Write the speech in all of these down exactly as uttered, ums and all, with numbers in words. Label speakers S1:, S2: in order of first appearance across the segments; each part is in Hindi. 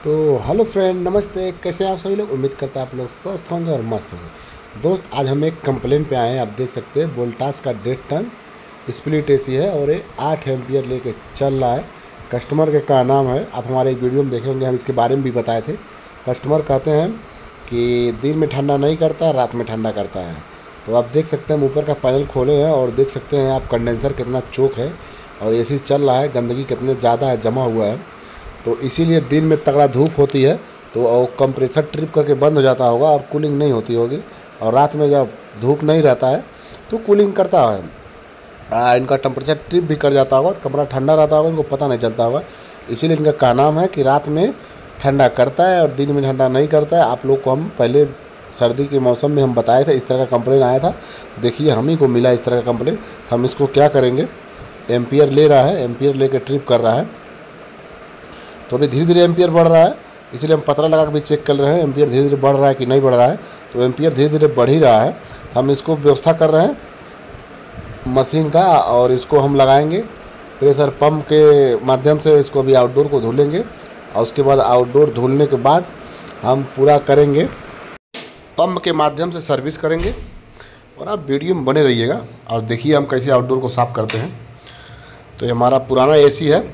S1: तो हेलो फ्रेंड, नमस्ते। कैसे हैं आप सभी लोग? उम्मीद करता है आप लोग स्वस्थ होंगे और मस्त होंगे। दोस्त, आज हम एक कंप्लेन पे आए हैं। आप देख सकते हैं वोल्टास का डेढ़ टन स्प्लिट एसी है और ये आठ एम्पियर लेके चल रहा है। कस्टमर के का नाम है, आप हमारे एक वीडियो में देखे होंगे, हम इसके बारे में भी बताए थे। कस्टमर कहते हैं कि दिन में ठंडा नहीं करता, रात में ठंडा करता है। तो आप देख सकते हैं हम ऊपर का पैनल खोले हैं और देख सकते हैं आप कंडेंसर कितना चोक है और एसी चल रहा है। गंदगी कितने ज़्यादा है, जमा हुआ है। तो इसीलिए दिन में तगड़ा धूप होती है तो कंप्रेसर ट्रिप करके बंद हो जाता होगा और कूलिंग नहीं होती होगी। और रात में जब धूप नहीं रहता है तो कूलिंग करता है। आ, इनका टेम्परेचर ट्रिप भी कर जाता होगा तो कमरा ठंडा रहता होगा, इनको पता नहीं चलता होगा। इसीलिए इनका का नाम है कि रात में ठंडा करता है और दिन में ठंडा नहीं करता है। आप लोग को हम पहले सर्दी के मौसम में हम बताए थे, इस तरह का कंप्लेन आया था। देखिए हम ही को मिला इस तरह का कंप्लेन। तो हम इसको क्या करेंगे, एम्पियर ले रहा है, एम्पियर लेकर ट्रिप कर रहा है। तो अभी धीरे धीरे एम्पियर बढ़ रहा है, इसलिए हम पतला लगा के भी चेक कर रहे हैं एम्पियर धीरे धीरे बढ़ रहा है कि नहीं बढ़ रहा है। तो एम्पियर धीरे धीरे बढ़ ही रहा है। तो हम इसको व्यवस्था कर रहे हैं मशीन का और इसको हम लगाएंगे प्रेशर पंप के माध्यम से। इसको अभी आउटडोर को धुलेंगे और उसके बाद आउटडोर धुलने के बाद हम पूरा करेंगे पंप के माध्यम से सर्विस करेंगे। और आप वीडियो में बने रहिएगा और देखिए हम कैसे आउटडोर को साफ़ करते हैं। तो ये हमारा पुराना एसी है,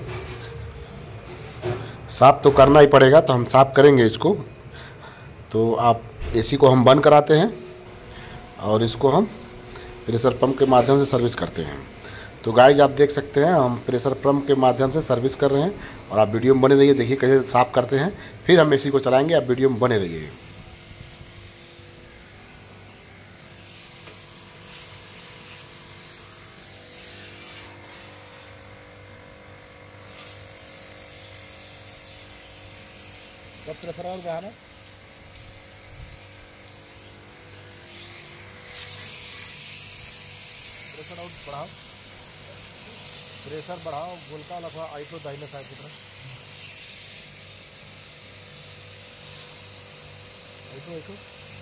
S1: साफ़ तो करना ही पड़ेगा, तो हम साफ़ करेंगे इसको। तो आप एसी को हम बंद कराते हैं और इसको हम प्रेशर पंप के माध्यम से सर्विस करते हैं। तो गाइज आप देख सकते हैं हम प्रेशर पंप के माध्यम से सर्विस कर रहे हैं और आप वीडियो में बने रहिए, देखिए कैसे साफ़ करते हैं। फिर हम एसी को चलाएंगे, आप वीडियो में बने रहिए। तब प्रेशर और बढ़ाना, प्रेशर और बढ़ाओ, प्रेशर बढ़ाओ, गोलका लफा आइटो दाहिने साइड की तरफ, आइटो आइटो।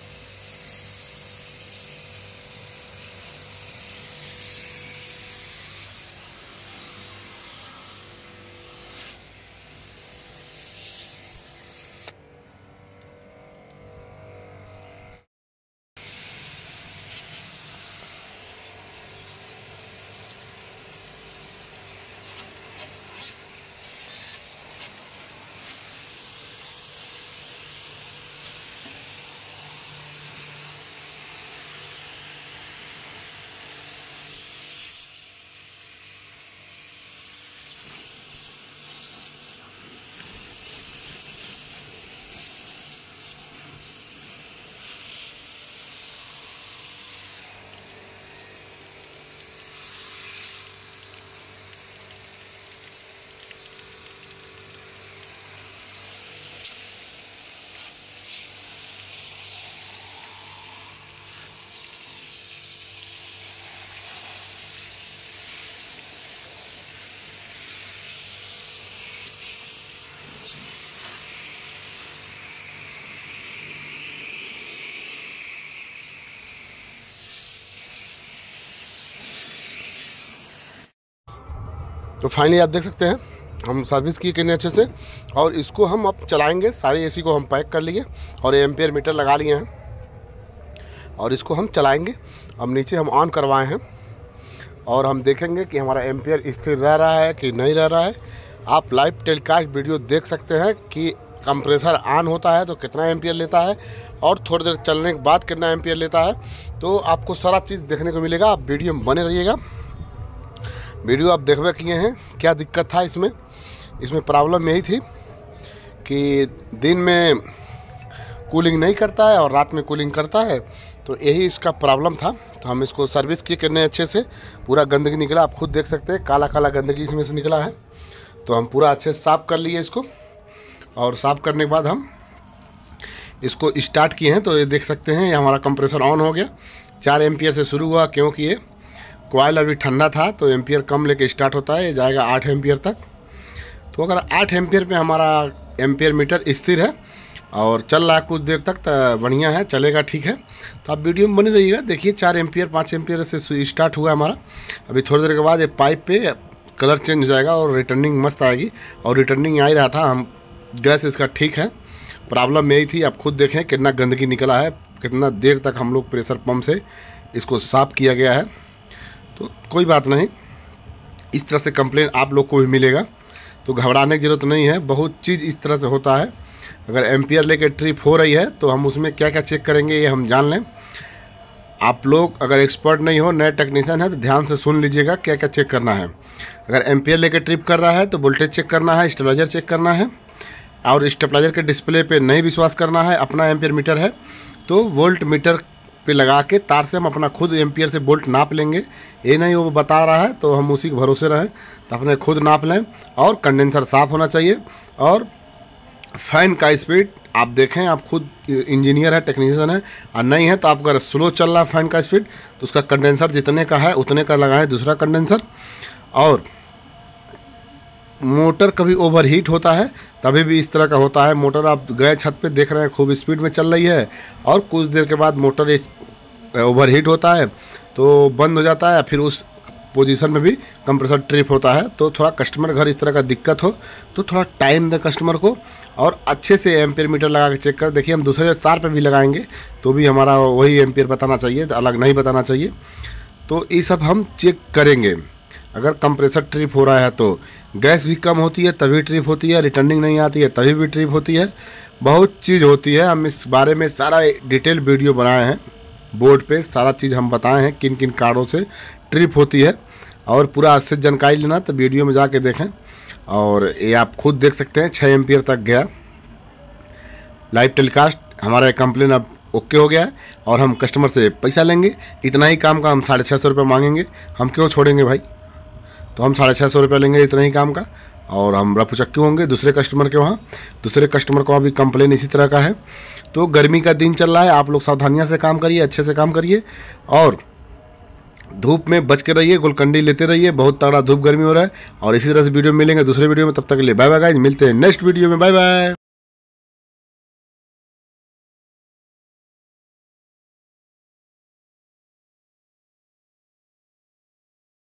S1: तो फाइनली आप देख सकते हैं हम सर्विस किए कितने अच्छे से। और इसको हम अब चलाएंगे, सारी एसी को हम पैक कर लिए और एम्पियर मीटर लगा लिए हैं और इसको हम चलाएंगे। अब नीचे हम ऑन करवाए हैं और हम देखेंगे कि हमारा एम्पियर स्थिर रह रहा है कि नहीं रह रहा है। आप लाइव टेलीकास्ट वीडियो देख सकते हैं कि कंप्रेसर ऑन होता है तो कितना एम्पियर लेता है और थोड़ी देर चलने के बाद कितना एम्पियर लेता है। तो आपको सारा चीज़ देखने को मिलेगा, आप वीडियो में बने रहिएगा। वीडियो आप देखबे किए हैं क्या दिक्कत था इसमें। इसमें प्रॉब्लम यही थी कि दिन में कूलिंग नहीं करता है और रात में कूलिंग करता है, तो यही इसका प्रॉब्लम था। तो हम इसको सर्विस किए करने अच्छे से, पूरा गंदगी निकला, आप खुद देख सकते हैं काला काला गंदगी इसमें से निकला है। तो हम पूरा अच्छे से साफ़ कर लिए इसको और साफ़ करने के बाद हम इसको स्टार्ट किए हैं। तो ये देख सकते हैं ये हमारा कंप्रेसर ऑन हो गया। चार एम्पियर से शुरू हुआ क्योंकि ये कॉइल अभी ठंडा था तो एम्पियर कम लेके स्टार्ट होता है, ये जाएगा आठ एम्पियर तक। तो अगर आठ एम्पियर पे हमारा एम्पियर मीटर स्थिर है और चल रहा है कुछ देर तक तो बढ़िया है, चलेगा, ठीक है। तो आप वीडियो में बने रहिएगा। देखिए चार एम्पियर पाँच एम्पियर से स्टार्ट हुआ हमारा। अभी थोड़ी देर के बाद ये पाइप पे कलर चेंज हो जाएगा और रिटर्निंग मस्त आएगी। और रिटर्निंग आ ही रहा था, हम गैस इसका ठीक है। प्रॉब्लम यही थी, आप खुद देखें कितना गंदगी निकला है, कितना देर तक हम लोग प्रेशर पंप से इसको साफ़ किया गया है। तो कोई बात नहीं, इस तरह से कंप्लेन आप लोग को भी मिलेगा, तो घबराने की ज़रूरत नहीं है। बहुत चीज़ इस तरह से होता है। अगर एम्पियर लेके ट्रिप हो रही है तो हम उसमें क्या क्या चेक करेंगे ये हम जान लें। आप लोग अगर एक्सपर्ट नहीं हो, नए टेक्नीशियन है, तो ध्यान से सुन लीजिएगा क्या क्या चेक करना है। अगर एम्पियर लेके ट्रिप कर रहा है तो वोल्टेज चेक करना है, स्टेबलाइजर चेक करना है, और स्टेबलाइजर के डिस्प्ले पे नहीं विश्वास करना है। अपना एम्पियर मीटर है तो वोल्ट मीटर पे लगा के तार से हम अपना खुद एम्पियर से वोल्ट नाप लेंगे। ये नहीं वो बता रहा है तो हम उसी के भरोसे रहें, तो अपने खुद नाप लें। और कंडेंसर साफ़ होना चाहिए। और फ़ैन का स्पीड आप देखें, आप खुद इंजीनियर है, टेक्नीशियन है, और नहीं है तो आप अगर स्लो चल रहा है फ़ैन का स्पीड तो उसका कंडेंसर जितने का है उतने का लगाएं, दूसरा कंडेंसर। और मोटर कभी ओवरहीट होता है तभी भी इस तरह का होता है। मोटर आप गए छत पे देख रहे हैं खूब स्पीड में चल रही है और कुछ देर के बाद मोटर ओवरहीट होता है तो बंद हो जाता है, फिर उस पोजीशन में भी कंप्रेसर ट्रिप होता है। तो थोड़ा कस्टमर घर इस तरह का दिक्कत हो तो थोड़ा टाइम दे कस्टमर को, और अच्छे से एम्पियर मीटर लगा के चेक कर। देखिए हम दूसरे तार पे भी लगाएंगे तो भी हमारा वही एम्पियर बताना चाहिए, अलग नहीं बताना चाहिए। तो ये सब हम चेक करेंगे। अगर कंप्रेसर ट्रिप हो रहा है तो गैस भी कम होती है तभी ट्रिप होती है, रिटर्निंग नहीं आती है तभी भी ट्रिप होती है। बहुत चीज़ होती है, हम इस बारे में सारा डिटेल वीडियो बनाए हैं बोर्ड पे, सारा चीज़ हम बताए हैं किन किन कारणों से ट्रिप होती है। और पूरा अच्छे से जानकारी लेना तो वीडियो में जाके देखें। और ये आप खुद देख सकते हैं छः एम्पियर तक गया लाइव टेलीकास्ट। हमारा कंप्लेन अब ओके हो गया है और हम कस्टमर से पैसा लेंगे। इतना ही काम का हम साढ़े छः सौ रुपये मांगेंगे, हम क्यों छोड़ेंगे भाई। तो हम साढ़े छः सौ रुपये लेंगे इतना ही काम का, और हम रफू चक्की होंगे दूसरे कस्टमर के वहाँ। दूसरे कस्टमर को अभी कंप्लेन इसी तरह का है। तो गर्मी का दिन चल रहा है, आप लोग सावधानियाँ से काम करिए, अच्छे से काम करिए, और धूप में बच के रहिए, गुलकंडी लेते रहिए। बहुत तगड़ा धूप गर्मी हो रहा है। और इसी तरह से वीडियो मिलेंगे दूसरे वीडियो में, तब तक के लिए बाय बाय गाइस, मिलते हैं नेक्स्ट वीडियो में, बाय बाय।